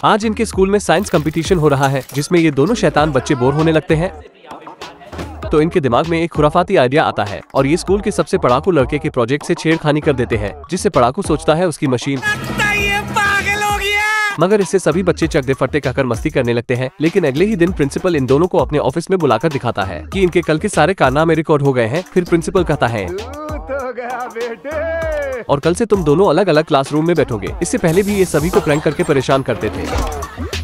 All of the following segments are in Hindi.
आज इनके स्कूल में साइंस कंपटीशन हो रहा है, जिसमें ये दोनों शैतान बच्चे बोर होने लगते हैं। तो इनके दिमाग में एक खुराफाती आइडिया आता है और ये स्कूल के सबसे पढ़ाकू लड़के के प्रोजेक्ट से छेड़खानी कर देते हैं, जिससे पढ़ाकू सोचता है उसकी मशीन। मगर इससे सभी बच्चे चकदे फट्टे कहकर मस्ती करने लगते हैं। लेकिन अगले ही दिन प्रिंसिपल इन दोनों को अपने ऑफिस में बुलाकर दिखाता है कि इनके कल के सारे कारनामे रिकॉर्ड हो गए हैं। फिर प्रिंसिपल कहता है और कल से तुम दोनों अलग अलग क्लासरूम में बैठोगे। इससे पहले भी ये सभी को प्रैंक करके परेशान करते थे।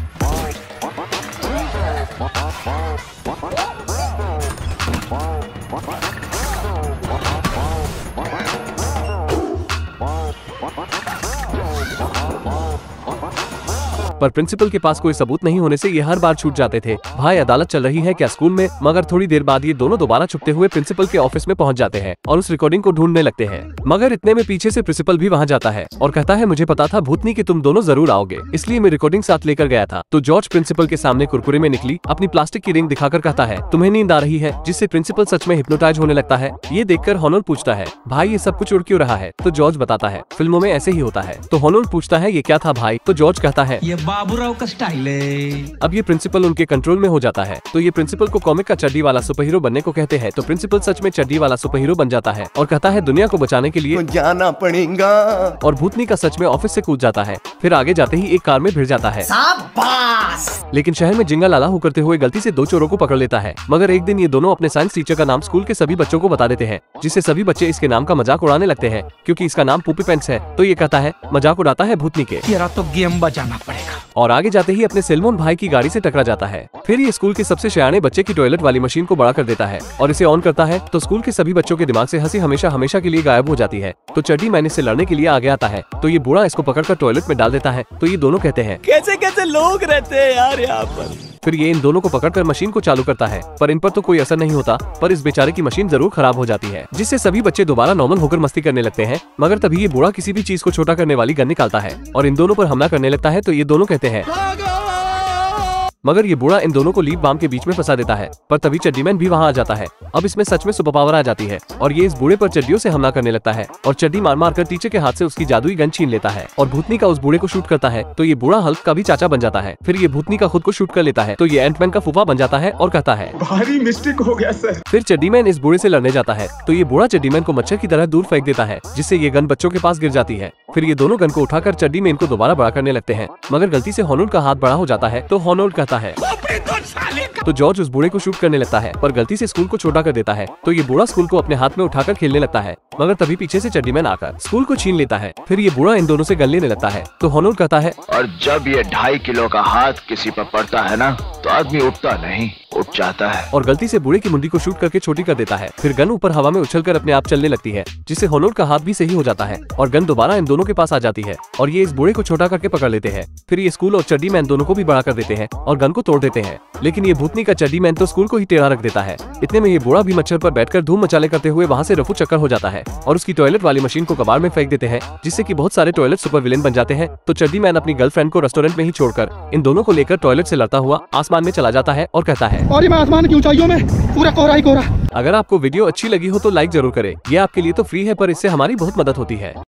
पर प्रिंसिपल के पास कोई सबूत नहीं होने से ये हर बार छूट जाते थे। भाई अदालत चल रही है क्या स्कूल में? मगर थोड़ी देर बाद ये दोनों दोबारा छुपते हुए प्रिंसिपल के ऑफिस में पहुंच जाते हैं और उस रिकॉर्डिंग को ढूंढने लगते हैं। मगर इतने में पीछे से प्रिंसिपल भी वहां जाता है और कहता है मुझे पता था भूतनी कि तुम दोनों जरूर आओगे, इसलिए मैं रिकॉर्डिंग साथ लेकर गया था। तो जॉर्ज प्रिंसिपल के सामने कुरकुरे में निकली अपनी प्लास्टिक की रिंग दिखाकर कहता है तुम्हें नींद आ रही है, जिससे प्रिंसिपल सच में हिप्नोटाइज होने लगता है। ये देखकर हॉनोल्ड पूछता है भाई ये सब कुछ उड़ क्यों रहा है? तो जॉर्ज बताता है फिल्मों में ऐसे ही होता है। तो हॉनोल्ड पूछता है ये क्या था भाई? तो जॉर्ज कहता है ये बाबूराव का स्टाइल है। अब ये प्रिंसिपल उनके कंट्रोल में हो जाता है। तो ये प्रिंसिपल को कॉमिक का चड्डी वाला सुपर हीरो बनने को कहते हैं। तो प्रिंसिपल सच में चड्डी वाला सुपर हीरो बन जाता है और कहता है दुनिया को बचाने के लिए जाना पड़ेगा। और भूतनी का सच में ऑफिस से कूद जाता है। फिर आगे जाते ही एक कार में भिड़ जाता है। लेकिन शहर में जिंगा लाला हो करते हुए गलती से दो चोरों को पकड़ लेता है। मगर एक दिन ये दोनों अपने साइंस टीचर का नाम स्कूल के सभी बच्चों को बता देते हैं, जिससे सभी बच्चे इसके नाम का मजाक उड़ाने लगते हैं क्योंकि इसका नाम पुपी पेंट्स है। तो ये कहता है मजाक उड़ाता है भूतनी के। तो गेम बजाना पड़ेगा। और आगे जाते ही अपने सेलमोन भाई की गाड़ी से टकरा जाता है। फिर ये स्कूल के सबसे शयाने बच्चे की टॉयलेट वाली मशीन को बड़ा कर देता है और इसे ऑन करता है। तो स्कूल के सभी बच्चों के दिमाग से हंसी हमेशा हमेशा के लिए गायब हो जाती है। तो चड्डी मैन इससे लड़ने के लिए आगे आता है। तो ये बूढ़ा इसको पकड़कर टॉयलेट में डाल देता है। तो ये दोनों कहते हैं कैसे कैसे लोग रहते हैं यार यहाँ पर। फिर ये इन दोनों को पकड़कर मशीन को चालू करता है, पर इन पर तो कोई असर नहीं होता। पर इस बेचारे की मशीन जरूर खराब हो जाती है, जिससे सभी बच्चे दोबारा नॉर्मल होकर मस्ती करने लगते हैं। मगर तभी ये बूढ़ा किसी भी चीज को छोटा करने वाली गन निकालता है और इन दोनों पर हमला करने लगता है। तो ये दोनों कहते हैं मगर ये बूढ़ा इन दोनों को लीप बाम के बीच में फंसा देता है। पर तभी चड्डीमैन भी वहां आ जाता है। अब इसमें सच में सुपर पावर आ जाती है और ये इस बूढ़े पर चड्डियों से हमला करने लगता है और चड्डी मार मार कर टीचर के हाथ से उसकी जादुई गन छीन लेता है और भूतनी का उस बूढ़े को शूट करता है। तो ये बूढ़ा हल्क का भी चाचा बन जाता है। फिर ये भूतनी का खुद को शूट कर लेता है। तो ये एंटमैन का फूफा बन जाता है और कहता है भारी मिस्टेक हो गया सर। फिर चड्डीमैन इस बूढ़े से लड़ने जाता है। तो ये बूढ़ा चड्डीमैन को मच्छर की तरह दूर फेंक देता है, जिससे ये गन बच्चों के पास गिर जाती है। फिर ये दोनों गन को उठाकर चड्डीमैन को दोबारा बड़ा करने लगते हैं। मगर गलती से हॉनोल्ड का हाथ बड़ा हो जाता है। तो हॉनोल्ड कहता है तो जॉर्ज उस बूढ़े को शूट करने लगता है, पर गलती से स्कूल को छोटा कर देता है। तो ये बूढ़ा स्कूल को अपने हाथ में उठाकर खेलने लगता है। मगर तभी पीछे से चड्डीमैन आकर स्कूल को छीन लेता है। फिर ये बूढ़ा इन दोनों से गन लेने लगता है। तो हॉनोल्ड कहता है और जब ये 2.5 किलो का हाथ किसी पर पड़ता है ना, तो आदमी उठता नहीं, उठ जाता है। और गलती से बूढ़े की मुंडी को शूट करके छोटी कर देता है। फिर गन ऊपर हवा में उछलकर अपने आप चलने लगती है, जिससे हॉनोल्ड का हाथ भी सही हो जाता है और गन दोबारा इन दोनों के पास आ जाती है और ये इस बूढ़े को छोटा करके पकड़ लेते हैं। फिर ये स्कूल और चड्डीमैन दोनों को भी बड़ा कर देते हैं और गन को तोड़ देते हैं। लेकिन ये भूतनी का चड्डीमैन तो स्कूल को ही टेढ़ा रख देता है। इतने में ये बूढ़ा भी मच्छर पर बैठकर धूम मचाले करते हुए वहाँ से रफू चक्कर हो जाता है और उसकी टॉयलेट वाली मशीन को कबाड़ में फेंक देते हैं, जिससे कि बहुत सारे टॉयलेट सुपर विलेन बन जाते हैं। तो चड्डीमैन अपनी गर्लफ्रेंड को रेस्टोरेंट में ही छोड़कर इन दोनों को लेकर टॉयलेट से लड़ता हुआ आसमान में चला जाता है और कहता है और ये आसमान की ऊंचाइयों में पूरा कोहरा ही कोहरा। अगर आपको वीडियो अच्छी लगी हो तो लाइक जरूर करें। ये आपके लिए तो फ्री है, पर इससे हमारी बहुत मदद होती है।